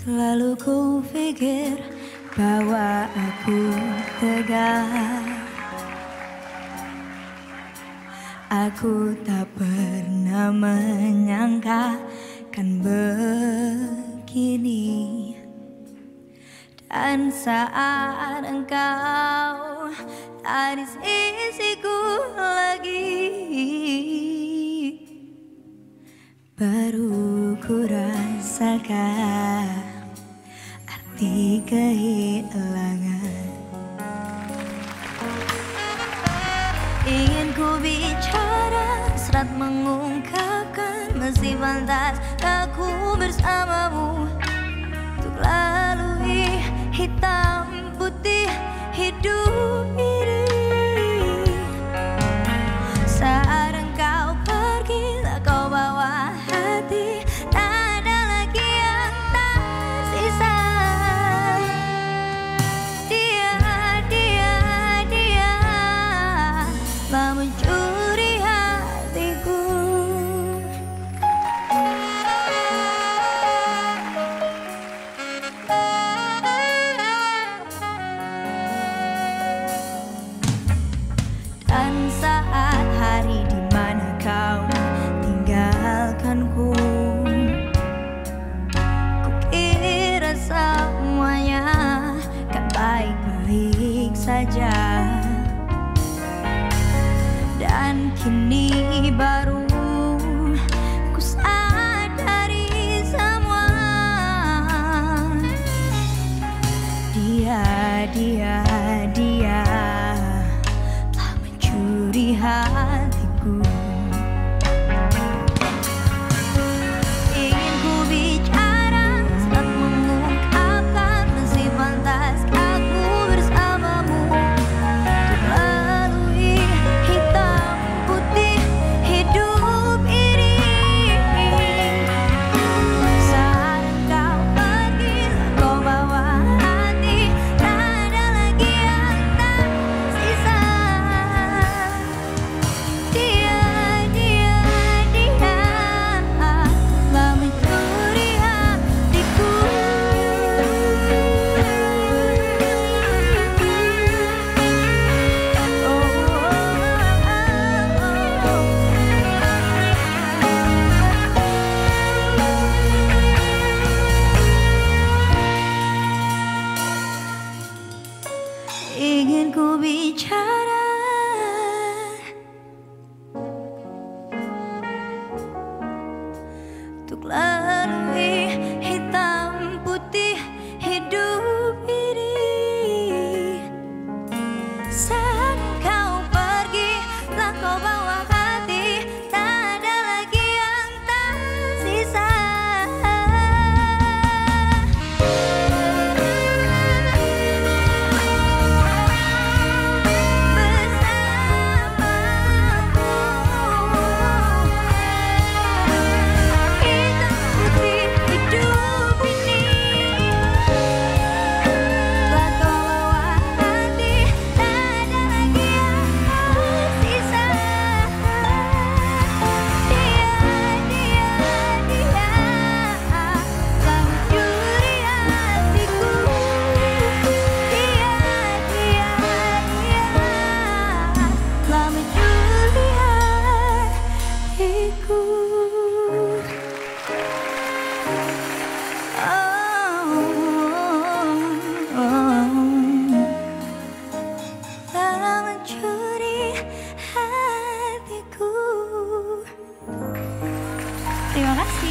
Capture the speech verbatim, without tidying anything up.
Selalu ku pikir bahwa aku tegar. Aku tak pernah menyangka kan begini. Dan saat engkau tak di sisiku lagi, baru ku rasakan arti kehilangan. Ingin ku bicara, serat mengungkapkan, masih pantas aku bersamamu untuk lalui hitam putih hidup ini. Saat engkau pergi, tak kau bawa hati, tak ada lagi yang tersisa. Dia, dia, dia telah mencuri hatiku. Dan saat hari di mana kau tinggalkanku, ku kira semuanya kan baik-baik saja. Dan kini baru ku sadari semua. Dia, dia, dia telah mencuri hatiku. Ingin ku bicara, serat mengungkapkan, masih pantas aku bersamamu untuk lalui hitam putih hidup ini. Saat engkau pergi, kau bawa hati, tak ada lagi yang tersisa. Dia, dia, dia telah mencuri hatiku. Ingin ku bicara, untuk lalui hitam putih hidup ini. Saat kau pergi, telah kau bawa hati, tak ada lagi yang tersisa. Terima kasih.